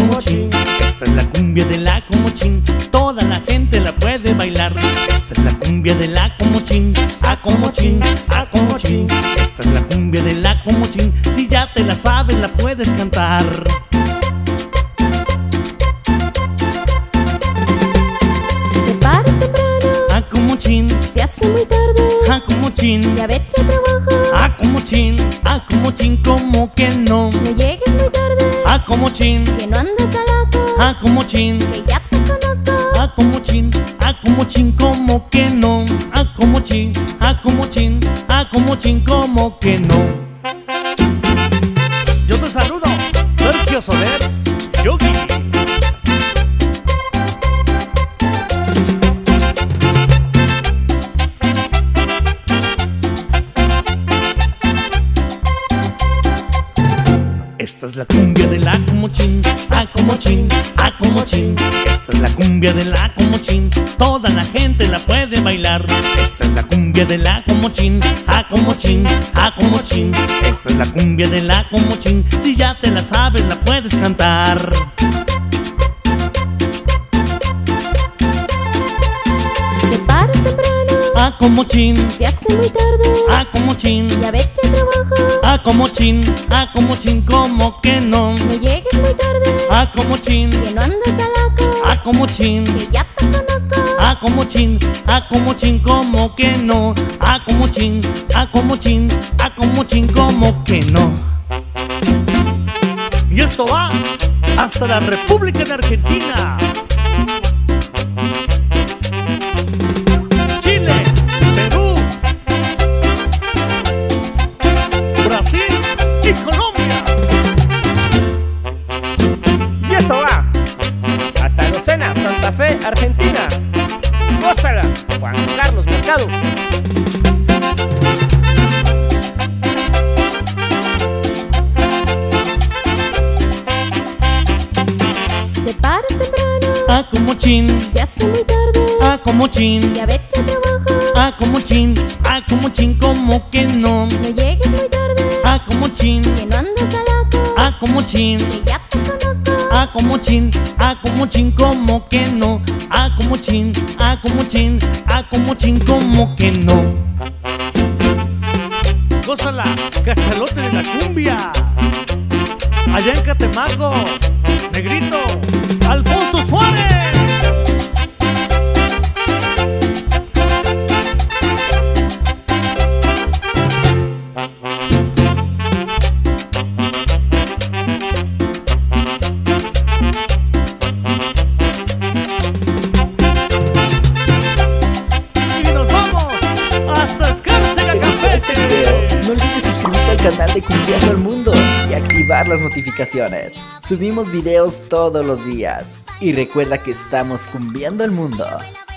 Comochín. Esta es la cumbia de la Comochín, toda la gente la puede bailar. Esta es la cumbia de la Comochín, a Comochín, a Comochín. Esta es la cumbia de la Comochín, si ya te la sabes la puedes cantar. Te paras temprano, A Comochín, se hace muy tarde, a Comochín, ya vete a trabajo. a Comochín, como que no. No llegues muy tarde, A Comochín, que no andas a loco, a Comochín, que ya te conozco. a Comochín, como que no. A Comochín, como que no. Yo te saludo, Sergio Soler, Yogi. Esta es la cumbia de la Comochín, a Comochín, a Comochín. Esta es la cumbia de la Comochín, toda la gente la puede bailar. Esta es la cumbia de la Comochín, a Comochín, a Comochín. Esta es la cumbia de la Comochín, si ya te la sabes la puedes cantar. Te paras temprano, A Comochín, se hace muy tarde, a Comochín, ya vete a trabajo. a Comochín, como que no. No llegues muy tarde, A Comochín, que no andas a loco, a Comochín, que ya te conozco. a Comochín, como que no. A Comochín, como que no. Y esto va hasta la República de Argentina, Chile, Perú, Brasil y Colombia. Y esto va hasta Docena, Santa Fe, Argentina. Gózala, Juan Carlos Mercado. Te paras temprano, A Comochín, se hace muy tarde, a Comochín, ya vete a trabajo. a Comochín, como que no. No llegues muy tarde, A Comochín, que no andas a loco, a Comochín, que ya te conozco. a Comochín, como que no. A Comochín, como que no. Gózala, cachalote de la cumbia, allá en Catemaco, Negrito, Alfonso Suárez. Y nos vamos hasta Escárcega, ¿Te gustó este Campeche. video? No olvides suscribirte al canal de Cumbiando el Mundo y activar las notificaciones. Subimos videos todos los días. Y recuerda que estamos cumbiando el mundo.